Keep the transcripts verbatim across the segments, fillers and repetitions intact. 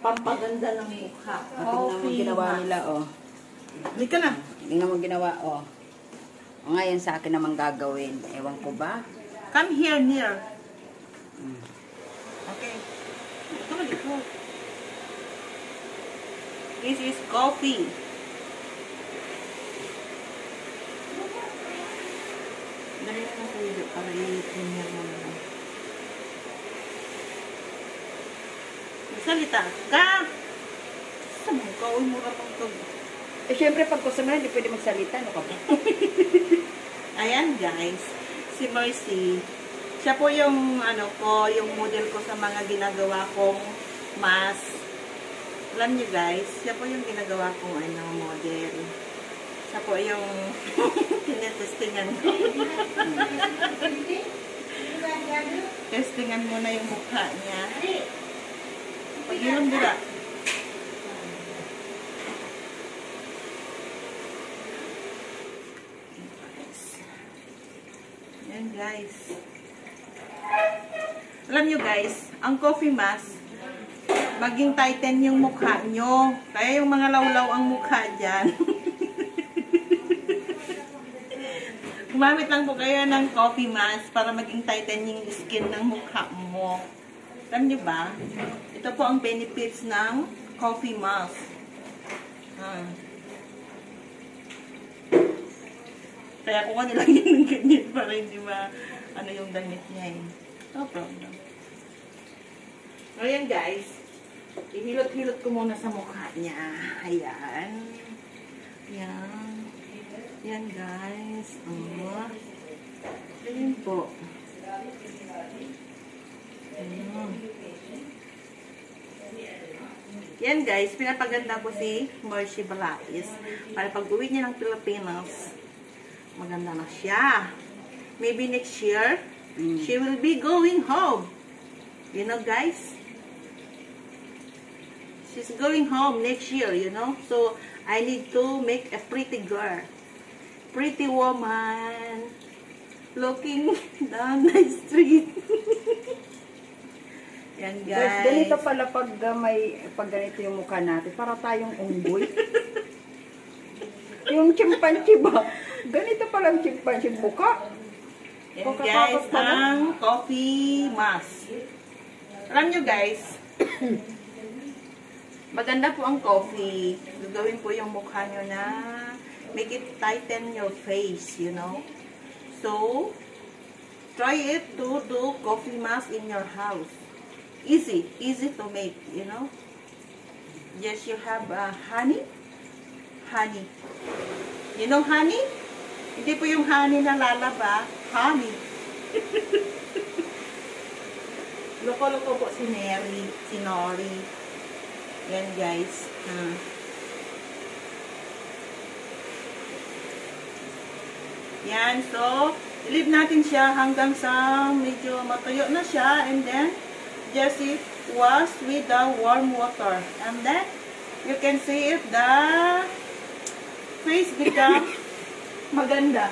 pampaganda ng mukha. At tingnan mo ginawa nila, oh. Hindi ka na. Tingnan mo ginawa, oh. O ngayon sa akin naman gagawin. Ewan ko ba? Come here, near. Hmm. Okay. Ito mo dito. This is coffee. Dali na lang tayo para i-clean mo na. Salita ka! Sa mo ka? Uy, mura pang kag... Eh, syempre, pag customer, hindi pwede magsalita. Ano ka ba? Ayan, guys. Si Mercy. Siya po yung, ano ko, yung model ko sa mga ginagawa kong mask. Alam niyo, guys, siya po yung ginagawa kong, ano, model. Siya po yung tinetestingan ko. Testingan mo na yung mukha niya. Pag-inom dira. Yan, guys. Alam nyo, guys, ang coffee mask, maging tighten yung mukha nyo. Kaya yung mga lawlaw ang mukha dyan. Gumamit lang po kayo ng coffee mask para maging tighten yung skin ng mukha mo. Alam nyo ba? Ito po ang benefits ng coffee mask. Ah. Kaya kuha nilang yun ng ganyan para hindi ma, ano yung damit niya eh. No problem. Ayan guys. Ihilot-hilot ko muna sa mukha niya. Ayan. Ayan. Ayan guys. Oh. Ayan po. Ayan. Yan guys, pinapaganda ko si Mercy Balais. Para pag uwi niya ng Pilipinas, maganda na siya. Maybe next year, mm. she will be going home. You know guys? She's going home next year, you know? So, I need to make a pretty girl. Pretty woman. Looking down the street. Yan guys. Ganito pala pag uh, may pag ganito yung mukha natin, para tayong unggoy. Yung chimpanzee ba? Ganito pala yung chimpanzee mukha. Yan guys, ang coffee mask. Alam nyo guys, maganda po ang coffee. Gagawin po yung mukha nyo na make it tighten your face, you know. So, try it to do coffee mask in your house. Easy, easy to make, you know. Just you have uh, honey. Honey. You know honey? Hindi po yung honey na lalaba. Honey. Loko-loko po si Neri, si Nori. Yan guys. Hmm. Yan, so, leave natin siya hanggang sa medyo matuyo na siya. And then, just wash with the warm water. And then, you can see if the face become maganda.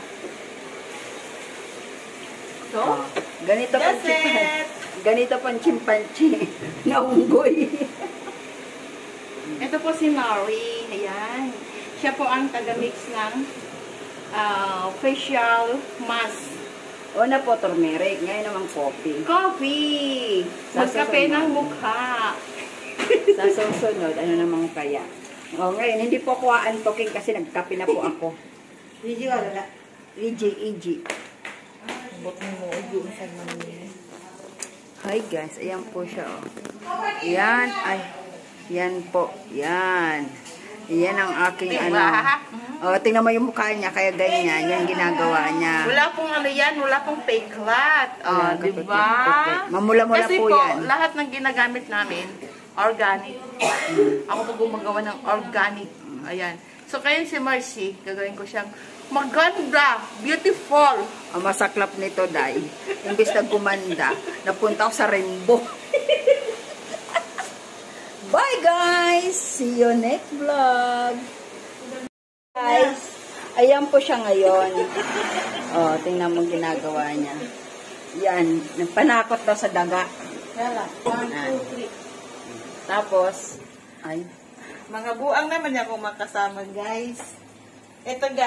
So, oh, ganito pang chimpanzee. Ganito pang chimpanzee na unggoy. Ito po si Nori. Ayan. Siya po ang taga-mix ng uh, facial mask. Una po, turmeric. Ngayon naman, coffee. Coffee! Magkape ng mukha. Sa susunod, ano naman kaya? O, ngayon, hindi po ako aantoking kasi nagkape na po ako. E G, wala. E G, E G. Bot mo, yung sa mani. Hi guys, ayan po siya. Oh. Yan, ay, yan po. Yan. Yan ang aking diba? Ano. O, tingnan mo yung mukha niya, kaya ganyan. Yan ginagawa niya. Wala pong ano yan, wala pong fake clot. O, oh, diba? Mamula-mula po, po yan. Kasi po, lahat ng ginagamit namin, organic. Mm. Ako po gumagawa ng organic. Ayan. So, kaya si Mercy, gagawin ko siyang maganda, beautiful. Ang masaklap nito, Day. Imbis na gumanda, napunta ako sa rainbow. Bye, guys! See you next vlog. Guys, ayan po siya ngayon. Oh, tingnan mo ginagawa niya. Yan, nagpanakot daw sa daga. Yala, one, two, three. Tapos, Ay. Mga buang naman niya akong makasama, guys. Ito, guys.